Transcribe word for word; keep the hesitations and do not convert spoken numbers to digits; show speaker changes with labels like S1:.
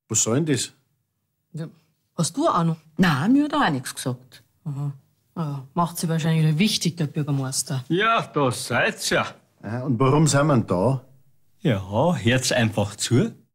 S1: Was soll denn das?
S2: Ja. Hast du auch noch?
S3: Nein, mir hat er auch nichts gesagt.
S2: Aha. Ja, macht sie wahrscheinlich wichtig, der Bürgermeister.
S4: Ja, da seid's ja.
S1: Aha, und warum sind wir denn da?
S4: Ja, hört's einfach zu.